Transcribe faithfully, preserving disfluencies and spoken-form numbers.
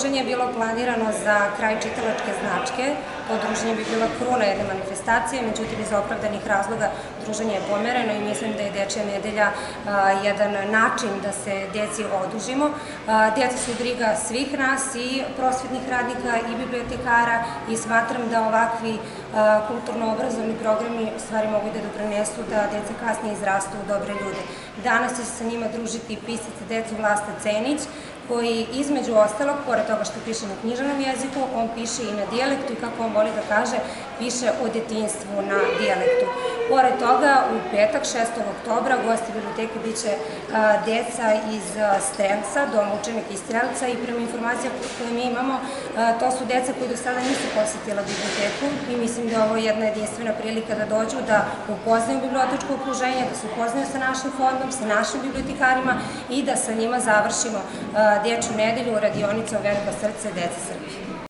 druženje je bilo planirano za kraj čitalačke značke. To druženje bi bila kruna jedne manifestacije, međutim iz opravdanih razloga druženje je pomereno i mislim da je Dečija nedelja jedan način da se deci odužimo. Deca su briga svih nas, i prosvetnih radnika i bibliotekara, i smatram da ovakvi kulturno-obrazovni programi u stvari mogu da doprinesu da deca kasnije izrastu u dobre ljude. Danas će se sa njima družiti pisac decu Vlasta Cenić, koji između ostalog, pored toga što piše na književnom jeziku, on piše i na dijalektu i, kako on voli da kaže, piše o detinjstvu na dijalektu. Pored toga, u petak, šestog oktobra, gosti biblioteke biće deca iz Strelca, Doma učenika iz Strelca, i prema informacijama koje mi imamo, to su deca koji do sada nisu posetila biblioteku i mislim da je ovo jedna jedinstvena prilika da dođu, da upoznaju bibliotečko okruženje, da se upoznaju sa našim fondom, sa našim bibliotekarima i da sa njima završimo Dečju nedelju, radionica Velika srce dece Srbije.